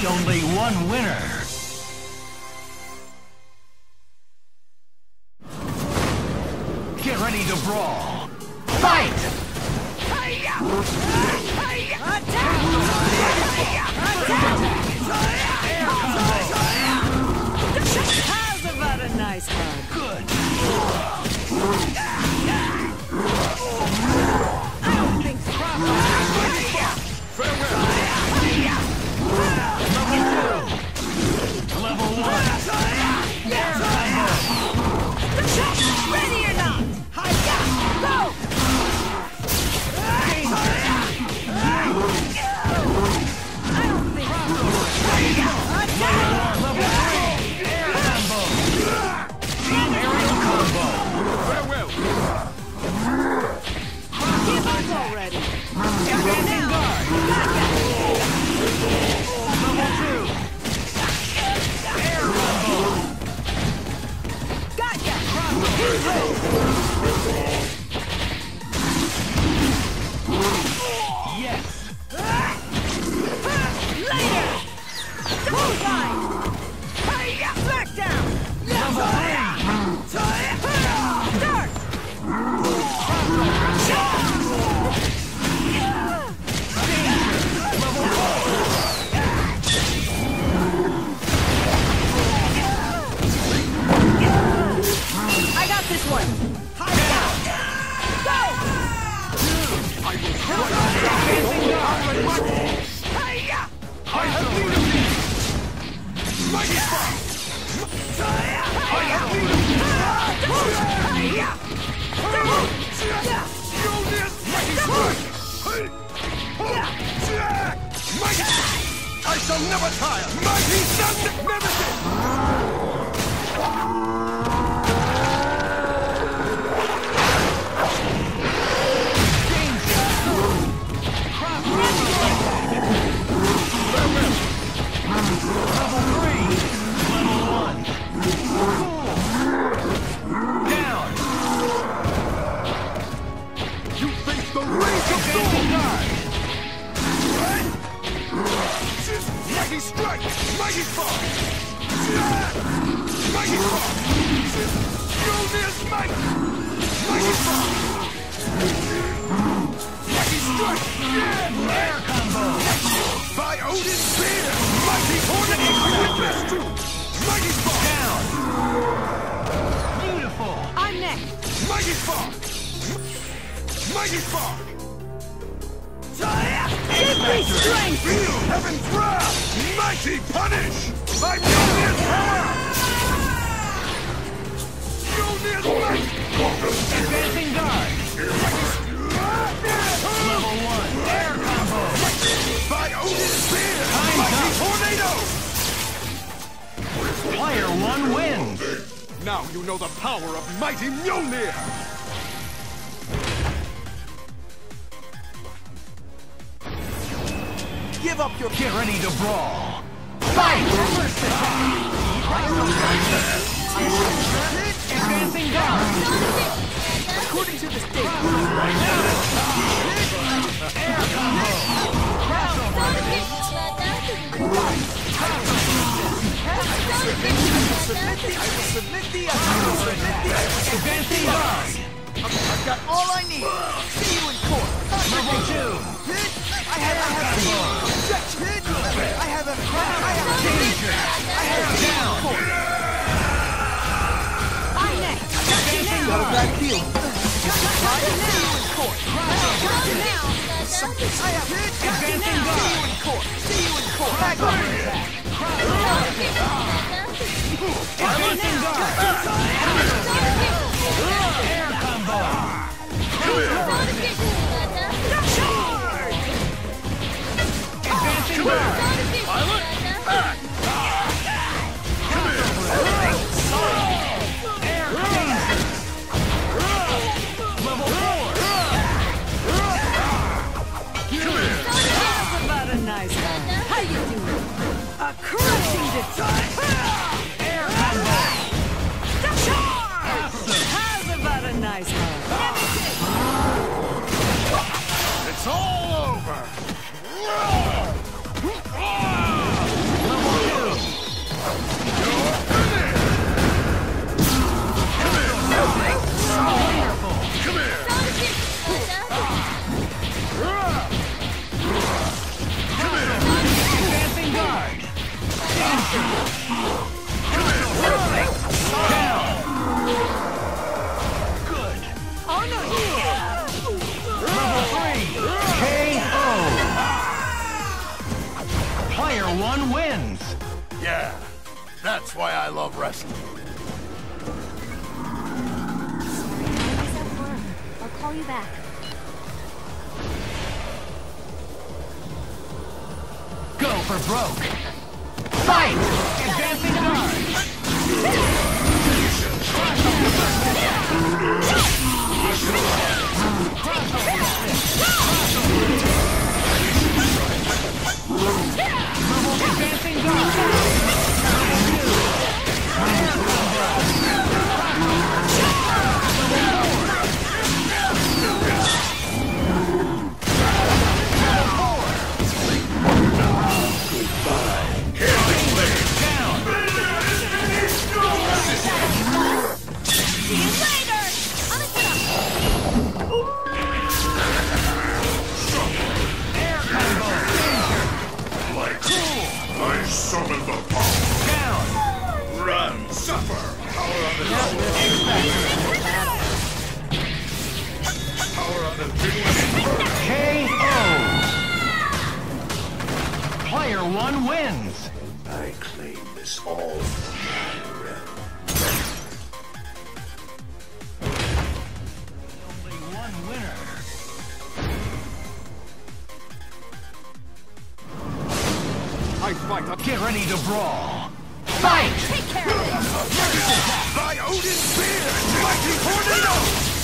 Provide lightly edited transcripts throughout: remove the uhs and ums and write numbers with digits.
There's only one winner. Get ready to brawl. Fight! How's about a nice hug? Good. I don't think so. Level 1. Ready or not? Hi-ya! Go! I don't think so. Level 3. Air combo. Aerial combo. Farewell. Give up already. Advancing guard. Level 2. Air combo. Gotcha! Yes. Later! Bullseye! Smackdown! Level 3. Start! Level 4. I got this one! Go! I will strike. I have leadership. Mighty Spark. I have leadership. Mighty Spark. Mighty. I shall never tire. Mighty Sun Nemesis. Level 3. Level 1. Down. You face the rage of Thor. Mighty strike. Mighty Spark. Mighty Spark. Furious might. Mighty Spark. Mighty strike. Air combo. By Odin's spear. Mighty Hornet. Witness to. Mighty Spark. Down. Beautiful. I'm next! Mighty Spark. Mighty Spark. Give me strength! Feel heaven's wrath. Mighty punish. By Mjolnir's hammer. Mjolnir's might. Advancing guard. Level 1. Air combo. By Odin's spear. Time's Mighty up. tornado. Player 1 wins. Now you know the power of mighty Mjolnir. Give up your... Get ready to brawl. Fight! First attack. Advancing guard. According to the state, Air combo. Advancing guard. I've got all I need. See you in court. Level 2. I have a Danger. Down. I'm next! Got you now! got a bad feeling. Got you now! Got you now! Advancing guard. See you in court. Back over attack. Advancing guard. Air combo. Advancing guard. Air danger. Level 4. How's about a nice hug? How you doing? A crushing defeat! Air combo. How's about a nice hug? It's all over. Player 1 wins. Yeah, that's why I love wrestling. I'll call you back. Go for broke. Fight! Advancing guard. Advancing guard. Summon the power. Down. Run, suffer. Power on the power on the KO. Player 1 wins. I claim this all for my realm. Only one winner. I fight. Get ready to brawl. Fight! Take care of it. By Odin's spear, mighty tornado.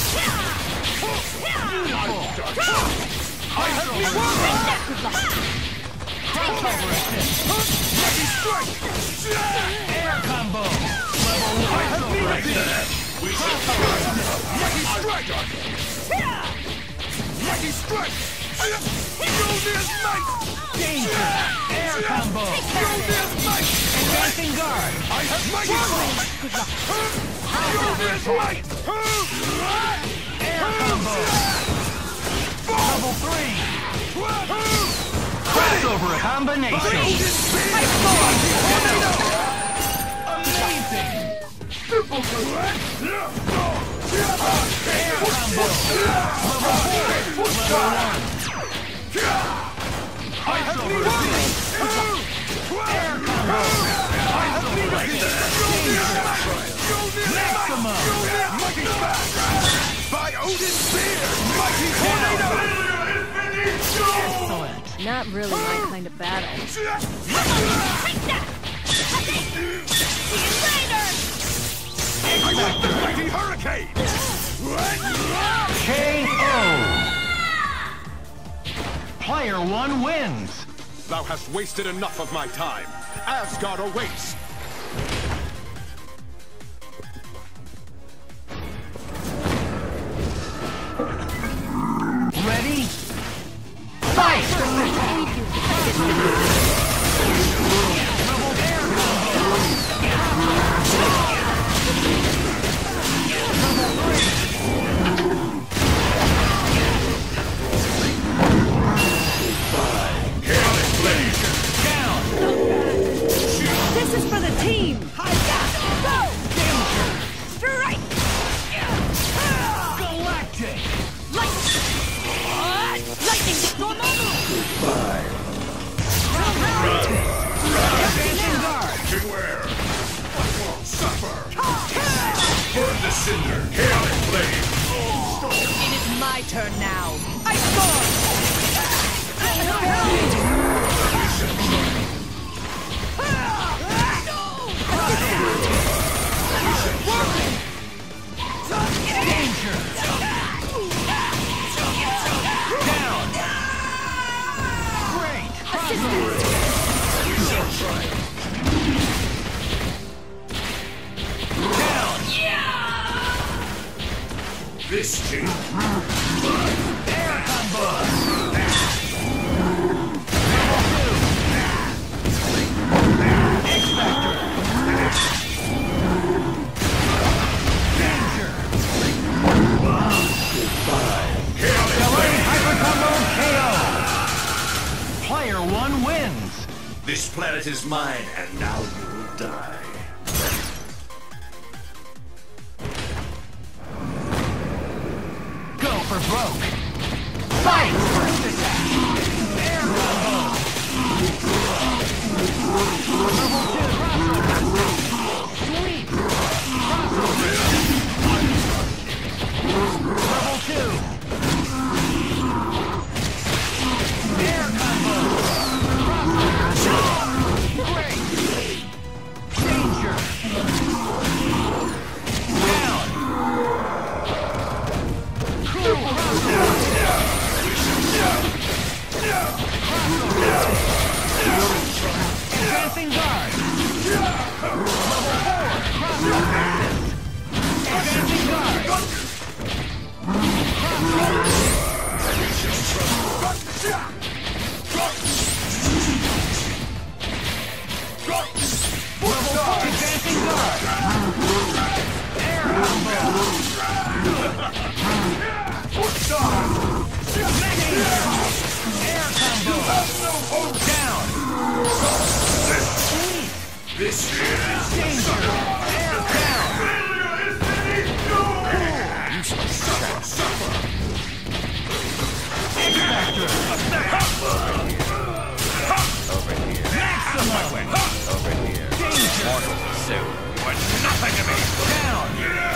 I have me Crossover assist. mighty strike. Air combo. Level 1. I have me mighty strike. Mighty strike. Yolnir's might. Danger. Air combo. Yolnir's might. Advancing guard. I have mighty strike. Yolnir's might. Air combo. Level 3. Crossover combination. Amazing. Air combo. Level 4. Level 1. I have me Air combo. Maximum. By Odin's spear, mighty tornado. Excellent. Not really my kind of battle. I want the mighty hurricane. KO. Player 1 wins. Thou hast wasted enough of my time. Asgard awaits. Ready? Fight! Double air This is for the team. Go! Strike! Galactic! Lightning storm! Advancing guard! Beware. What won't suffer? Burn the cinder. Chaotic blade. It is my turn now. I score! Danger! Down! Great! Down! This team. Air combo! X-Factor! Danger! Hyper combo KO! Player 1 wins! This planet is mine, and now you will die. Go for broke! Fight! First attack! Air combo! Advancing guard. Level 4. Advancing guard. Advancing guard. Air combo. Air combo. Down. This is Danger. Air down. You shall suffer. X-Factor. Over here. Maximum. Over here. Danger. Mortal pursuit. You are nothing to me. Down.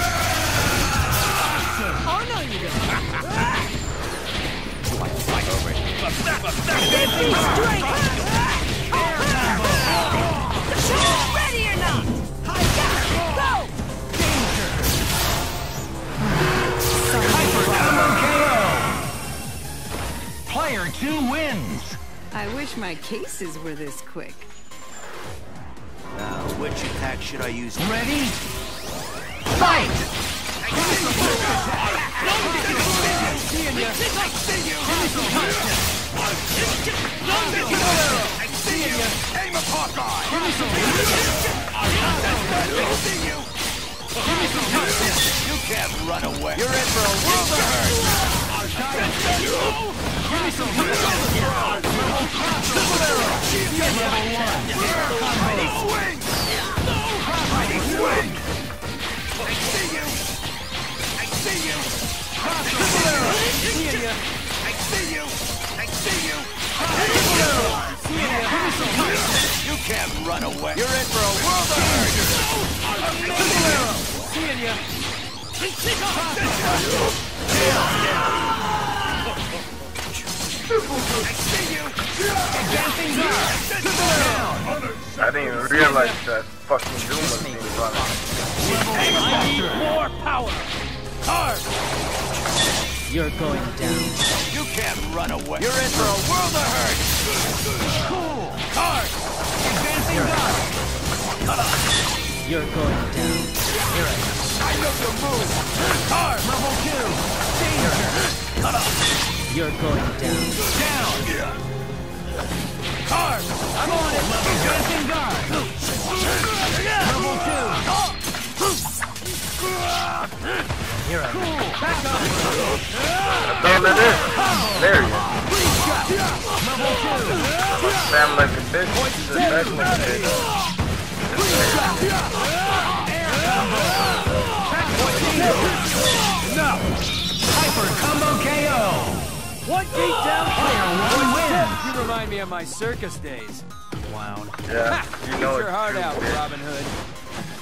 Oh no, you don't. Fight over here. Advancing strength. Air combo. Ready or not? Go! Danger. Hyper combo KO. Player 2 wins. I wish my cases were this quick. Now, which attack should I use? Ready? Fight! Aim a Hawkeye! You can't run away. You're in for a world of hurt. Mighty swing! Mighty swing! I see you! I see you! I see you! I see you! You can't run away. You're in for a world of hurt. Advancing guard. I didn't even realize that fucking Doom was being running. I need more power. Hard. You're going down. You can't run away. You're in for a world of hurt. Cool. Hard. Advancing guard. You're going down. Here I am. I know your move. Hard. Level 2. Danger. You're going down. Down. Hard. I'm on it. Advancing guard. Level 2. Here I am. Cool. Back up. That's all it is. There you go. Level 2. Sam like a bitch. Just back like a bitch. No. Hyper combo KO. One gate down. Player 1 wins. You remind me of my circus days. Clown. Yeah, you know Get your it's heart true, out, bitch. Robin Hood.